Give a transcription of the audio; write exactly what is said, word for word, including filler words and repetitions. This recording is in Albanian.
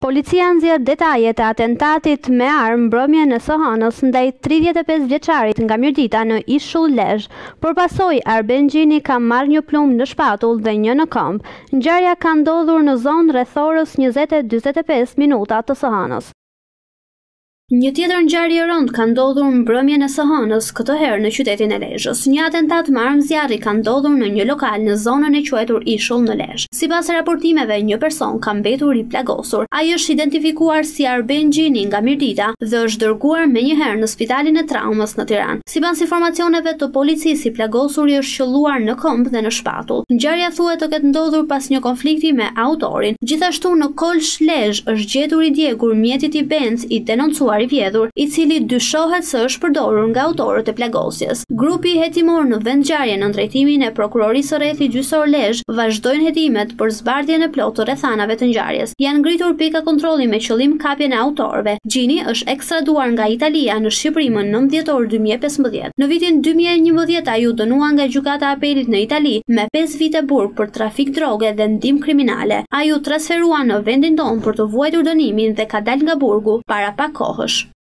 Policia nxjerr detajet e atentatit me armë mbrëmjen e së hënës ndaj tridhjetë e pesë vjeçarit nga Mirdita në Ishull Lezhë. Përpasoj Arben Gjini ka marrë një plumë në shpatull dhe një në këmbë. Ngjarja ka ndodhur në zonë rreth orës njëzet e njëzet e pesë minuta të së hënës. Një tjetër ngjarje e rëndë ka ndodhur mbrëmjen e së hënës, këtë herë në qytetin e Lezhës. Një atentat me armë zjarri ka ndodhur në një lokal në zonën e quajtur Ishull në Lezhë. Sipas raportimeve, një person ka mbetur i plagosur. Ai është identifikuar si Arben Gjini nga Mirdita dhe është dërguar menjëherë në spitalin e traumës në Tiranë. Sipas informacioneve të policisë, i plagosuri është qelluar në këmbë dhe në shpatull. Ngjarja thuhet të ketë ndodhur pas një konflikti me autorin. Gjithashtu në Kolsh Lezhë është gjetur i djegur mjeti i Benz i denoncuar i vjedhur, i cili dyshohet se është përdorur nga autorët e plagosjes. Grupi hetimor në vend ngjarje në drejtimin e prokurorisë së rrethi gjyqësor Lezhë vazhdojnë hetimet për zbardhjen e plotë të rrethanave të ngjarjes. Janë ngritur pika kontrolli me qëllim kapjen e autorëve. Gjini është ekstraduar nga Italia në Shqipëri më nëntëdhjetë dhjetor dy mijë e pesëmbëdhjetë. Në vitin dy mijë e njëmbëdhjetë ai u dënua nga gjykata e apelit në Itali me pesë vite burg për trafik droge dhe ndihmë kriminale. Ai u transferua në vendin tonë për të vuajtur dënimin dhe ka dalë nga burgu para pak kohësh.